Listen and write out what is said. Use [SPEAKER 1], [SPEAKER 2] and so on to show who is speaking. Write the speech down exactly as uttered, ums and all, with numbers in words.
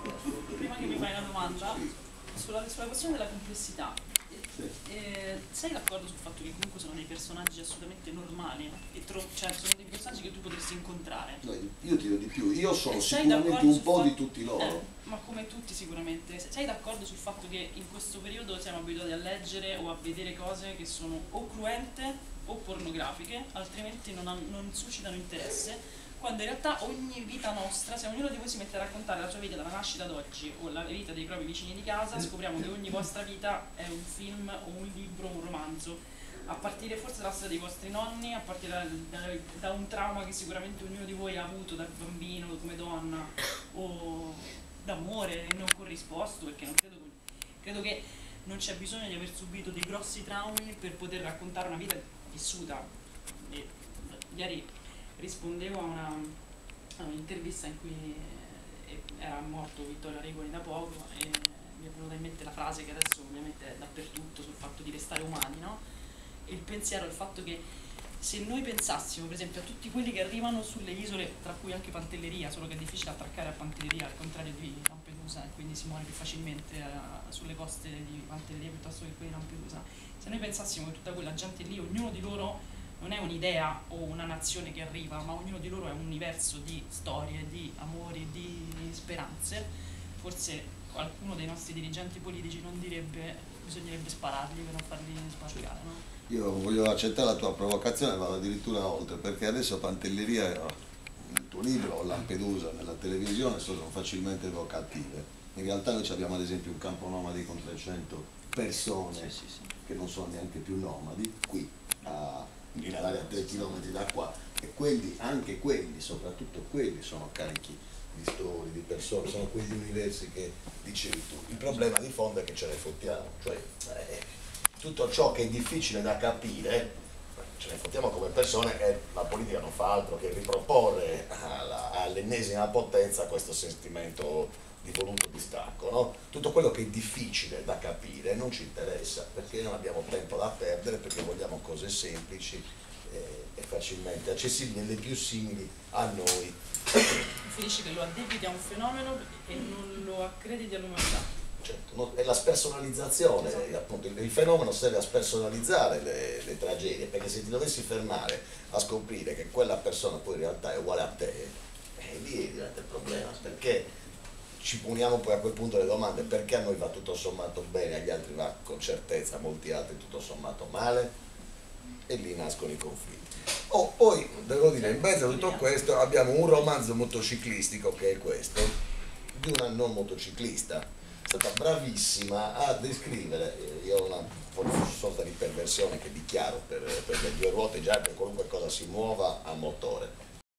[SPEAKER 1] prima che mi fai una domanda, sulla, sulla questione della complessità, eh, sei d'accordo sul fatto che comunque sono dei personaggi assolutamente normali? E cioè sono dei personaggi che tu potresti incontrare?
[SPEAKER 2] No, io ti dico di più, io sono sicuramente un po' di tutti loro.
[SPEAKER 1] Eh, ma come tutti sicuramente. Sei d'accordo sul fatto che in questo periodo siamo abituati a leggere o a vedere cose che sono o cruente o pornografiche, altrimenti non, non suscitano interesse, quando in realtà ogni vita nostra, se ognuno di voi si mette a raccontare la sua vita dalla nascita ad oggi o la vita dei propri vicini di casa, scopriamo che ogni vostra vita è un film o un libro o un romanzo, a partire forse dalla storia dei vostri nonni, a partire da, da, da un trauma che sicuramente ognuno di voi ha avuto da bambino, come donna, o d'amore non corrisposto, perché non credo, credo che non c'è bisogno di aver subito dei grossi traumi per poter raccontare una vita vissuta. E, ieri rispondevo a un'intervista in cui era morto Vittorio Aregoli da poco e mi è venuta in mente la frase che adesso ovviamente è dappertutto sul fatto di restare umani, no? E il pensiero è il fatto che se noi pensassimo per esempio a tutti quelli che arrivano sulle isole, tra cui anche Pantelleria, solo che è difficile attraccare a Pantelleria al contrario di Lampedusa e quindi si muore più facilmente uh, sulle coste di Pantelleria piuttosto che qui di Lampedusa, se noi pensassimo che tutta quella gente lì, ognuno di loro non è un'idea o una nazione che arriva, ma ognuno di loro è un universo di storie, di amori, di speranze, forse qualcuno dei nostri dirigenti politici non direbbe bisognerebbe spararli per non farli sbarcare, no?
[SPEAKER 2] Io voglio accettare la tua provocazione, vado addirittura oltre, perché adesso Pantelleria, nel tuo libro, o Lampedusa nella televisione sono facilmente evocative. In realtà noi abbiamo ad esempio un campo nomadi con trecento persone sì, sì, sì. che non sono neanche più nomadi, qui a a tre chilometri da qua, e quelli, anche quelli, soprattutto quelli, sono carichi di storie, di persone, sono quegli universi che dicevi tu. Il problema di fondo è che ce ne fottiamo, cioè eh, tutto ciò che è difficile da capire ce ne fottiamo come persone e la politica non fa altro che riproporre all'ennesima potenza questo sentimento di voluto distacco, no? Tutto quello che è difficile da capire non ci interessa perché non abbiamo tempo da perdere, perché vogliamo cose semplici e, e facilmente accessibili, le più simili a noi.
[SPEAKER 1] Finisci che lo addebiti a un fenomeno e non lo accrediti all'umanità.
[SPEAKER 2] Certo, no, è la spersonalizzazione, esatto. Appunto, il, il fenomeno serve a spersonalizzare le, le tragedie, perché se ti dovessi fermare a scoprire che quella persona poi in realtà è uguale a te, eh, lì diventa il problema, perché ci poniamo poi a quel punto le domande: perché a noi va tutto sommato bene, agli altri va con certezza, a molti altri tutto sommato male, e lì nascono i conflitti. Oh, poi devo dire, in mezzo a tutto questo abbiamo un romanzo motociclistico che è questo, di una non motociclista, è stata bravissima a descrivere, io ho una sorta di perversione che dichiaro per, per le due ruote, già per qualunque cosa si muova a motore,